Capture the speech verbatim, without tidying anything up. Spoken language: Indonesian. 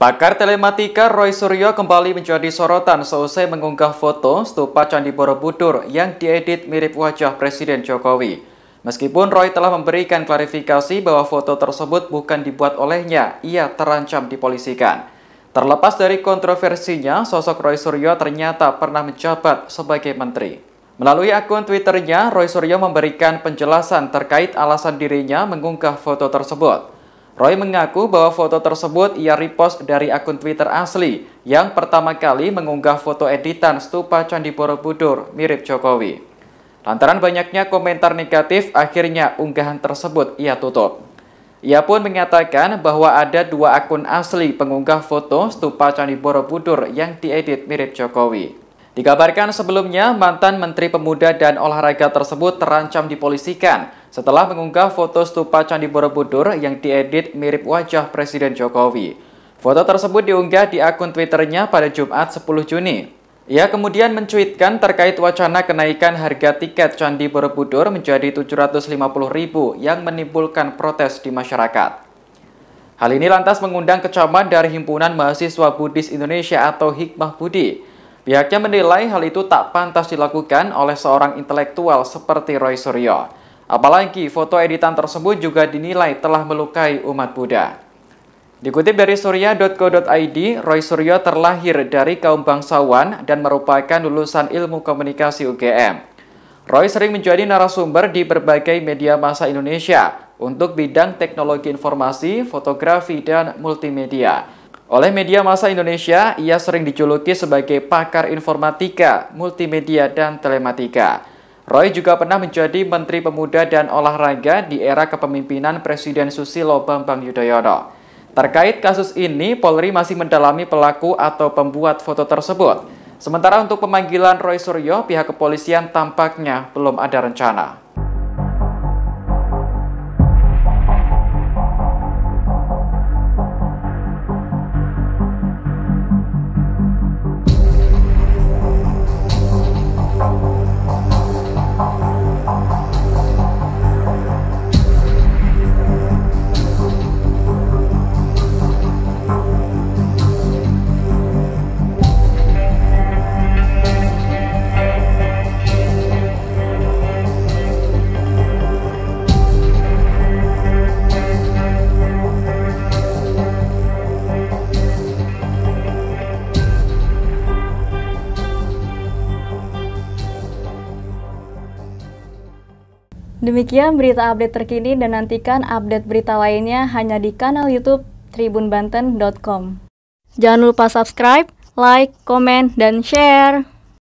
Pakar telematika Roy Suryo kembali menjadi sorotan seusai mengunggah foto stupa Candi Borobudur yang diedit mirip wajah Presiden Jokowi. Meskipun Roy telah memberikan klarifikasi bahwa foto tersebut bukan dibuat olehnya, ia terancam dipolisikan. Terlepas dari kontroversinya, sosok Roy Suryo ternyata pernah menjabat sebagai menteri. Melalui akun Twitternya, Roy Suryo memberikan penjelasan terkait alasan dirinya mengunggah foto tersebut. Roy mengaku bahwa foto tersebut ia repost dari akun Twitter asli yang pertama kali mengunggah foto editan stupa Candi Borobudur mirip Jokowi. Lantaran banyaknya komentar negatif, akhirnya unggahan tersebut ia tutup. Ia pun mengatakan bahwa ada dua akun asli pengunggah foto stupa Candi Borobudur yang diedit mirip Jokowi. Dikabarkan sebelumnya, mantan Menteri Pemuda dan Olahraga tersebut terancam dipolisikan setelah mengunggah foto stupa Candi Borobudur yang diedit mirip wajah Presiden Jokowi. Foto tersebut diunggah di akun Twitternya pada Jumat sepuluh Juni. Ia kemudian mencuitkan terkait wacana kenaikan harga tiket Candi Borobudur menjadi tujuh ratus lima puluh ribu yang menimbulkan protes di masyarakat. Hal ini lantas mengundang kecaman dari Himpunan Mahasiswa Buddhis Indonesia atau Hikmah Budi. Pihaknya menilai hal itu tak pantas dilakukan oleh seorang intelektual seperti Roy Suryo. Apalagi foto editan tersebut juga dinilai telah melukai umat Buddha. Dikutip dari surya titik co titik i d, Roy Suryo terlahir dari kaum bangsawan dan merupakan lulusan ilmu komunikasi U G M. Roy sering menjadi narasumber di berbagai media massa Indonesia untuk bidang teknologi informasi, fotografi, dan multimedia. Oleh media massa Indonesia, ia sering dijuluki sebagai pakar informatika, multimedia, dan telematika. Roy juga pernah menjadi Menteri Pemuda dan Olahraga di era kepemimpinan Presiden Susilo Bambang Yudhoyono. Terkait kasus ini, Polri masih mendalami pelaku atau pembuat foto tersebut. Sementara untuk pemanggilan Roy Suryo, pihak kepolisian tampaknya belum ada rencana. Demikian berita update terkini dan nantikan update berita lainnya hanya di kanal YouTube tribun banten dot com. Jangan lupa subscribe, like, komen, dan share.